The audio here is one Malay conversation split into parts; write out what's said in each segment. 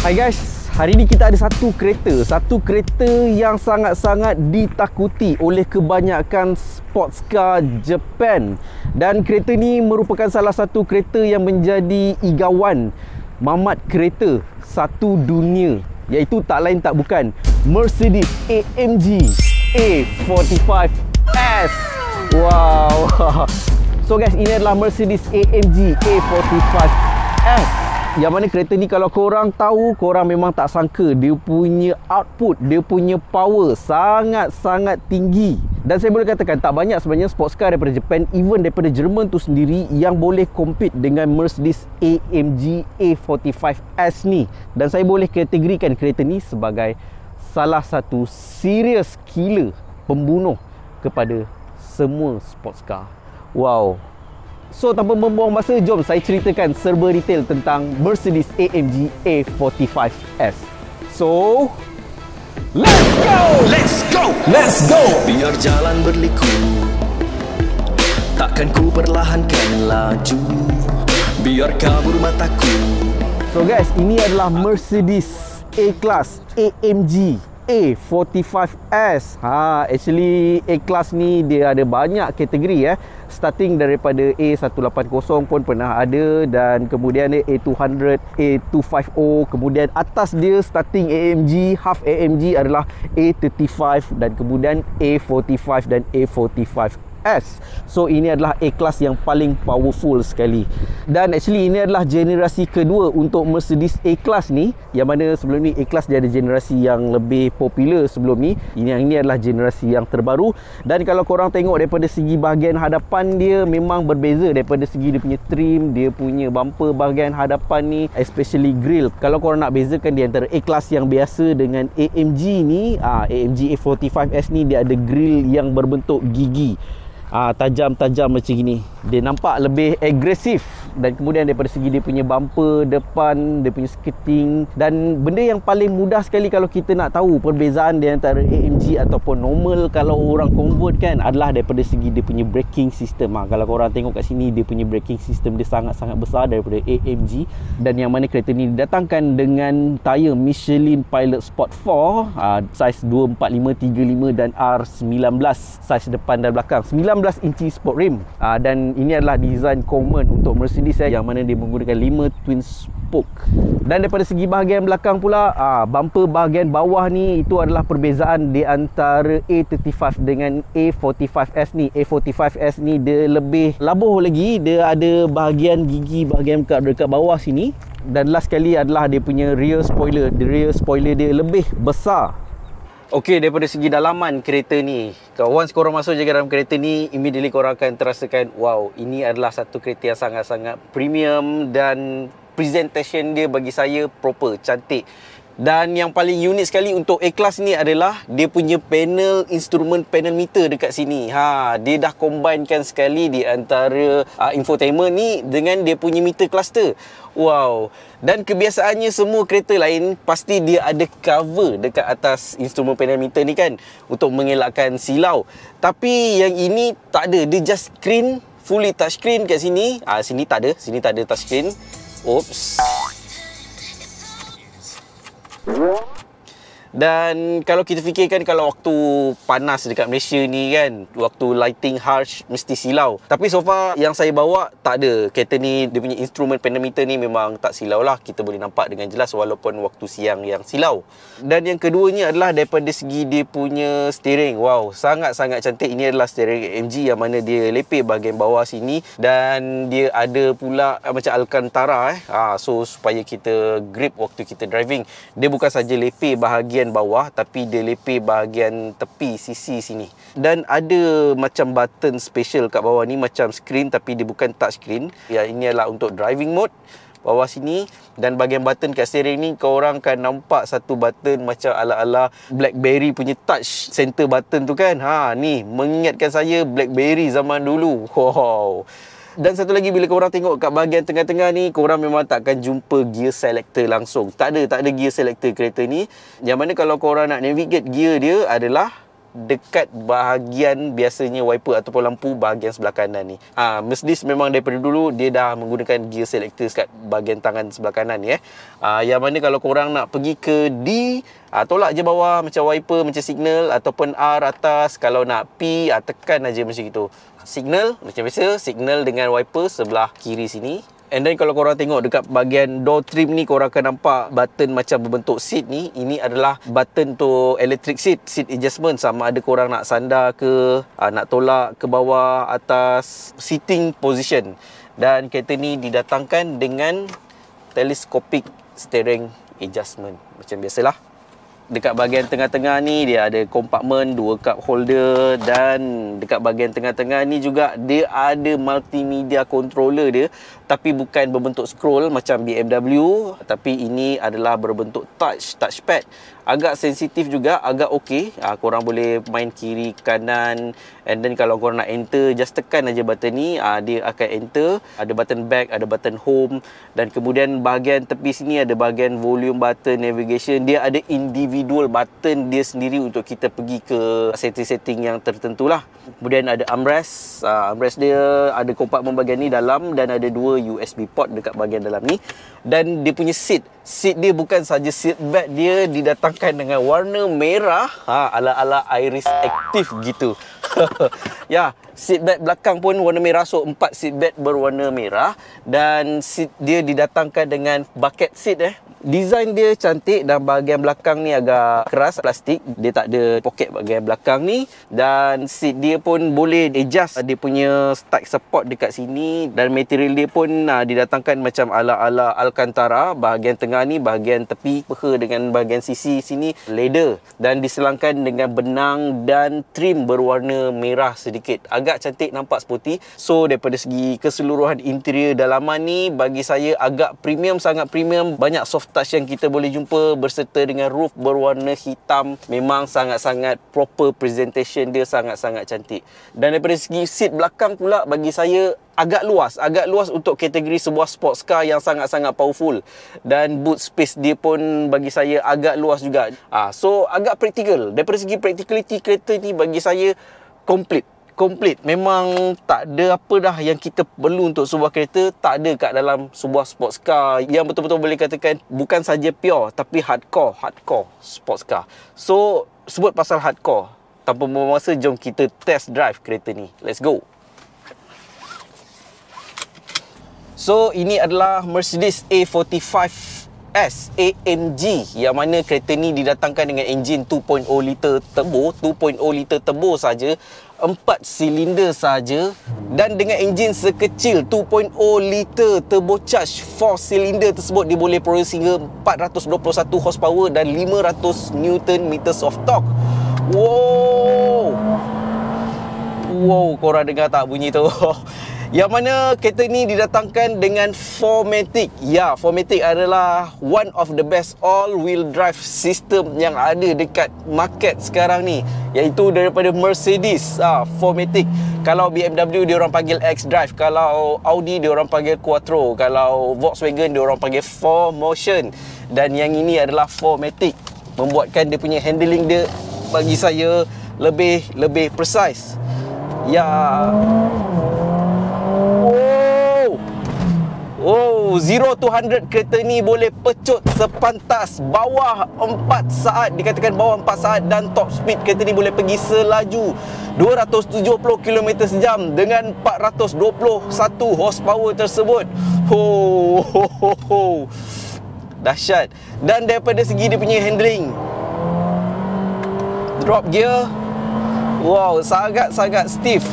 Hai guys, hari ni kita ada satu kereta yang sangat-sangat ditakuti oleh kebanyakan sports car Japan. Dan kereta ni merupakan salah satu kereta yang menjadi igawan mamat kereta satu dunia, iaitu tak lain tak bukan Mercedes-AMG A45S. Wow. So guys, ini adalah Mercedes-AMG A45S, yang mana kereta ni kalau korang tahu, korang memang tak sangka dia punya output, dia punya power sangat-sangat tinggi. Dan saya boleh katakan tak banyak sebenarnya sports car daripada Japan, even daripada Jerman tu sendiri, yang boleh compete dengan Mercedes AMG A45S ni. Dan saya boleh kategorikan kereta ni sebagai salah satu serious killer pembunuh kepada semua sports car. Wow. So tanpa membuang masa, jom saya ceritakan serba detail tentang Mercedes AMG A45S. So, let's go! Let's go! Let's go! Biar jalan berliku, takkan ku perlahankan laju, biar kabur mataku. So guys, ini adalah Mercedes A-Class AMG A45S. Actually A-Class ni dia ada banyak kategori starting daripada A180 pun pernah ada, dan kemudian A200, A250, kemudian atas dia starting AMG, half AMG adalah A35, dan kemudian A45 dan A45S. So ini adalah A-Class yang paling powerful sekali. Dan actually ini adalah generasi kedua untuk Mercedes A-Class ni, yang mana sebelum ni A-Class dia ada generasi yang lebih popular sebelum ni. Ini adalah generasi yang terbaru. Dan kalau korang tengok daripada segi bahagian hadapan dia, memang berbeza daripada segi dia punya trim, dia punya bumper bahagian hadapan ni, especially grill. Kalau korang nak bezakan di antara A-Class yang biasa dengan AMG ni, AMG A45S ni dia ada grill yang berbentuk gigi, tajam-tajam macam gini. Dia nampak lebih agresif. Dan kemudian daripada segi dia punya bumper depan, dia punya skirting, dan benda yang paling mudah sekali kalau kita nak tahu perbezaan di antara AMG ataupun normal kalau orang convert kan, adalah daripada segi dia punya braking system. Kalau korang tengok kat sini, dia punya braking system dia sangat-sangat besar daripada AMG. Dan yang mana kereta ni didatangkan dengan tayar Michelin Pilot Sport 4, saiz 245/35 dan R19, saiz depan dan belakang, 19 inci sport rim. Dan ini adalah design common untuk Mercedes, yang mana dia menggunakan 5 twin spoke. Dan daripada segi bahagian belakang pula, bumper bahagian bawah ni, itu adalah perbezaan di antara A35 dengan A45S ni. A45S ni dia lebih labuh lagi, dia ada bahagian gigi bahagian dekat bawah sini. Dan last sekali adalah dia punya rear spoiler. Rear spoiler dia lebih besar. Okey, daripada segi dalaman kereta ni, once korang masuk je dalam kereta ni, immediately korang akan terasakan, wow, ini adalah satu kereta yang sangat-sangat premium, dan presentation dia bagi saya proper, cantik. Dan yang paling unik sekali untuk A-Class ni adalah dia punya panel instrument, panel meter dekat sini. Dia dah combinekan sekali di antara infotainment ni dengan dia punya meter cluster. Wow. Dan kebiasaannya semua kereta lain pasti dia ada cover dekat atas instrument panel meter ni kan, untuk mengelakkan silau. Tapi yang ini tak ada, dia just screen, fully touchscreen kat sini. Sini tak ada touchscreen. Oops. Dan kalau kita fikirkan, kalau waktu panas dekat Malaysia ni kan, waktu lighting harsh mesti silau. Tapi so far yang saya bawa tak ada. Kereta ni dia punya instrument panel meter ni memang tak silau lah. Kita boleh nampak dengan jelas walaupun waktu siang yang silau. Dan yang keduanya adalah daripada segi dia punya steering. Wow, sangat-sangat cantik. Ini adalah steering AMG yang mana dia lepeh bahagian bawah sini, dan dia ada pula macam Alcantara so supaya kita grip waktu kita driving. Dia bukan saja lepeh bahagian bawah, tapi dia lepeh bahagian tepi sisi sini. Dan ada macam button special kat bawah ni, macam screen tapi dia bukan touch screen. Ini adalah untuk driving mode bawah sini. Dan bahagian button kat steering ni, korang akan nampak satu button macam ala-ala BlackBerry punya touch center button tu kan. Ni mengingatkan saya BlackBerry zaman dulu. Wow. Dan satu lagi, bila korang tengok kat bahagian tengah-tengah ni, korang memang takkan jumpa gear selector langsung. Tak ada gear selector kereta ni. Yang mana kalau korang nak navigate gear dia adalah dekat bahagian biasanya wiper ataupun lampu bahagian sebelah kanan ni. Mercedes memang daripada dulu dia dah menggunakan gear selector kat bahagian tangan sebelah kanan ni yang mana kalau korang nak pergi ke D, tolak je bawah macam wiper, macam signal, ataupun R atas. Kalau nak P, tekan aja macam itu. Signal macam biasa, signal dengan wiper sebelah kiri sini. And then kalau korang tengok dekat bahagian door trim ni, korang akan nampak button macam berbentuk seat ni. Ini adalah button tu electric seat adjustment. Sama ada korang nak sandar ke, nak tolak ke bawah, atas, seating position. Dan kereta ni didatangkan dengan telescopic steering adjustment macam biasalah. Dekat bahagian tengah-tengah ni dia ada kompartmen, 2 cup holder, dan dekat bahagian tengah-tengah ni juga dia ada multimedia controller dia, tapi bukan berbentuk scroll macam BMW, tapi ini adalah berbentuk touchpad. Agak sensitif juga, agak okey. Korang boleh main kiri kanan, and then kalau korang nak enter, just tekan aja button ni, dia akan enter. Ada button back, ada button home, dan kemudian bahagian tepi sini ada bahagian volume button, navigation. Dia ada individual button dia sendiri untuk kita pergi ke setting-setting yang tertentu lah. Kemudian ada armrest. Armrest dia ada kompartmen bahagian ni dalam, dan ada 2 USB port dekat bahagian dalam ni. Dan dia punya seat dia bukan saja seat belt, dia didatangkan dengan warna merah, ala-ala Iris Active gitu. Ya, seat belt belakang pun warna merah. So 4 seat belt berwarna merah, dan seat dia didatangkan dengan bucket seat. Design dia cantik, dan bahagian belakang ni agak keras plastik. Dia tak ada poket bahagian belakang ni, dan seat dia pun boleh adjust. Dia punya stack support dekat sini, dan material dia pun didatangkan macam ala-ala Alcantara. Bahagian tengah ni, bahagian tepi peha dengan bahagian sisi sini leather, dan diselangkan dengan benang dan trim berwarna merah sedikit. Agak cantik, nampak sporty. So daripada segi keseluruhan interior dalaman ni, bagi saya agak premium, sangat premium. Banyak soft touch yang kita boleh jumpa, berserta dengan roof berwarna hitam. Memang sangat-sangat proper presentation dia, sangat-sangat cantik. Dan daripada segi seat belakang pula, bagi saya agak luas untuk kategori sebuah sports car yang sangat-sangat powerful. Dan boot space dia pun bagi saya agak luas juga. So agak praktikal. Daripada segi practicality, kereta ni bagi saya complete. Memang tak ada apa dah yang kita perlu untuk sebuah kereta. Tak ada kat dalam sebuah sports car yang betul-betul boleh katakan bukan saja pure, tapi hardcore sports car. So sebut pasal hardcore, tanpa membuang masa, jom kita test drive kereta ni. Let's go. So ini adalah Mercedes A45S AMG, yang mana kereta ni didatangkan dengan enjin 2.0 liter turbo saja, 4 silinder saja, dan dengan enjin sekecil 2.0 liter turbocharged 4 silinder tersebut, dia boleh produce hingga 421 horsepower dan 500 Nm of torque. Wow, korang dengar tak bunyi tu? Yang mana kereta ni didatangkan dengan 4MATIC. Ya, 4MATIC adalah one of the best all-wheel drive system yang ada dekat market sekarang ni, iaitu daripada Mercedes. 4MATIC. Kalau BMW dia orang panggil X-Drive, kalau Audi dia orang panggil Quattro, kalau Volkswagen dia orang panggil 4Motion, dan yang ini adalah 4MATIC, membuatkan dia punya handling dia bagi saya lebih precise. Ya. 0 to 100 kereta ni boleh pecut sepantas bawah 4 saat. Dikatakan bawah 4 saat, dan top speed kereta ni boleh pergi selaju 270 km sejam dengan 421 horsepower tersebut. Dahsyat. Dan daripada segi dia punya handling, drop gear, wow, sangat-sangat stiff.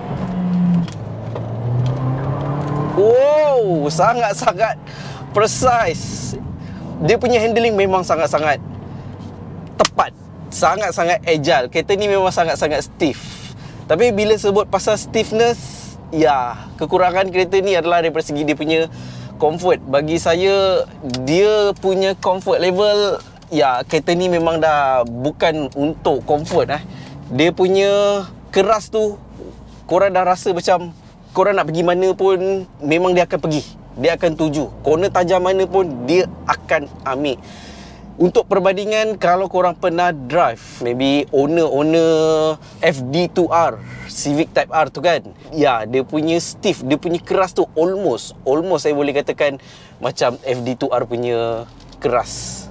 Wow, sangat-sangat precise. Dia punya handling memang sangat-sangat tepat, sangat-sangat agile. Kereta ni memang sangat-sangat stiff. Tapi bila sebut pasal stiffness, ya, kekurangan kereta ni adalah daripada segi dia punya comfort. Bagi saya, dia punya comfort level, ya, kereta ni memang dah bukan untuk comfort. Dia punya keras tu, korang dah rasa macam korang nak pergi mana pun, memang dia akan pergi. Dia akan tuju. Corner tajam mana pun, dia akan ambil. Untuk perbandingan, kalau korang pernah drive, maybe owner FD2R, Civic Type R tu kan, ya, dia punya stiff, dia punya keras tu almost saya boleh katakan macam FD2R punya keras.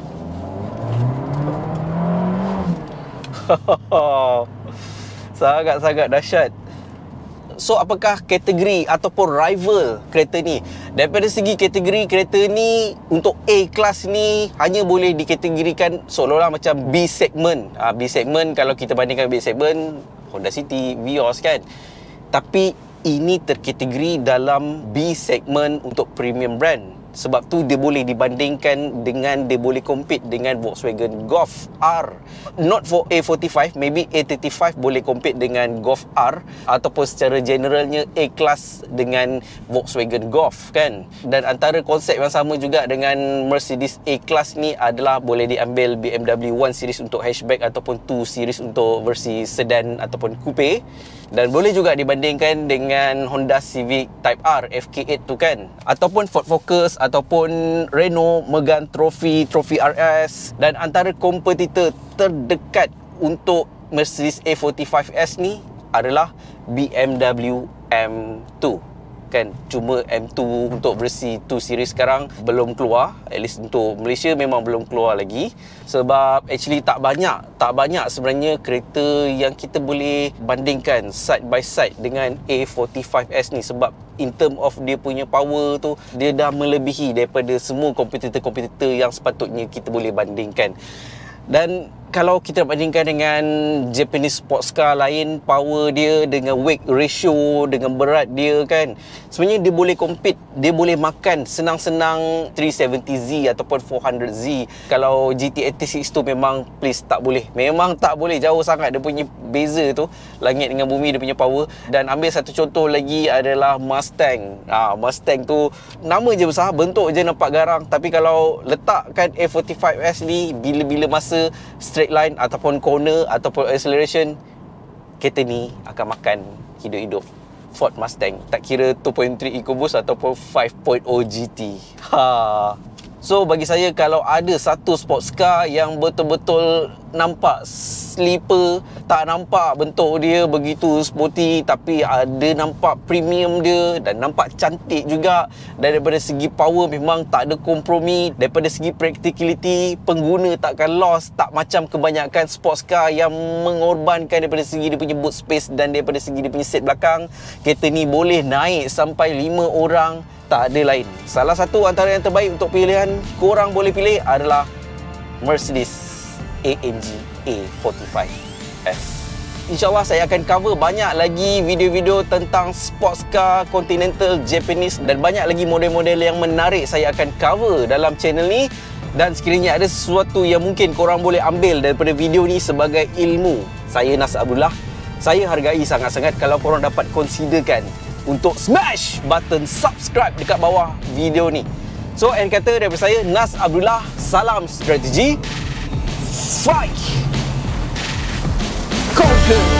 Sangat-sangat dahsyat. So, apakah kategori ataupun rival kereta ni? Daripada segi kategori kereta ni, untuk A-Class ni hanya boleh dikategorikan seolah-olah macam B segment. B segment, kalau kita bandingkan B segment, Honda City, Vios kan. Tapi ini terkategori dalam B segment untuk premium brand. Sebab tu dia boleh dibandingkan dengan, dia boleh compete dengan Volkswagen Golf R. Not for A45, maybe A35 boleh compete dengan Golf R, ataupun secara generalnya A-Class dengan Volkswagen Golf kan. Dan antara konsep yang sama juga dengan Mercedes A-Class ni adalah boleh diambil BMW 1 Series untuk hatchback ataupun 2 Series untuk versi sedan ataupun coupe. Dan boleh juga dibandingkan dengan Honda Civic Type R FK8 tu kan, ataupun Ford Focus, ataupun Renault Megane Trophy RS. Dan antara kompetitor terdekat untuk Mercedes A45S ni adalah BMW M2 kan. Cuma M2 untuk versi 2 series sekarang belum keluar, at least untuk Malaysia memang belum keluar lagi. Sebab actually tak banyak sebenarnya kereta yang kita boleh bandingkan side by side dengan A45S ni. Sebab in term of dia punya power tu, dia dah melebihi daripada semua kompetitor-kompetitor yang sepatutnya kita boleh bandingkan. Dan kalau kita bandingkan dengan Japanese sports car lain, power dia dengan weight ratio, dengan berat dia kan, sebenarnya dia boleh compete, dia boleh makan senang-senang 370Z ataupun 400Z. Kalau GT86 tu memang please tak boleh, memang tak boleh, jauh sangat dia punya beza tu, langit dengan bumi dia punya power. Dan ambil satu contoh lagi adalah Mustang. Mustang tu nama je besar, bentuk je nampak garang, tapi kalau letakkan A45S ni, bila-bila masa straight line ataupun corner ataupun acceleration, kereta ni akan makan hidup-hidup Ford Mustang, tak kira 2.3 EcoBoost ataupun 5.0 GT. So bagi saya, kalau ada satu sports car yang betul-betul nampak sleeper, tak nampak bentuk dia begitu sporty, tapi ada nampak premium dia dan nampak cantik juga, dan daripada segi power memang tak ada kompromi, daripada segi practicality pengguna takkan lost, tak macam kebanyakan sports car yang mengorbankan daripada segi dia punya boot space dan daripada segi dia punya seat belakang. Kereta ni boleh naik sampai 5 orang, tak ada lain. Salah satu antara yang terbaik untuk pilihan korang boleh pilih adalah Mercedes AMG A45S. InsyaAllah saya akan cover banyak lagi video-video tentang sports car Continental Japanese, dan banyak lagi model-model yang menarik saya akan cover dalam channel ni. Dan sekiranya ada sesuatu yang mungkin korang boleh ambil daripada video ni sebagai ilmu, saya Nas Abdullah, saya hargai sangat-sangat kalau korang dapat considerkan untuk smash button subscribe dekat bawah video ni. So, end kata daripada saya, Nas Abdullah, salam strategi, fight! Conquer!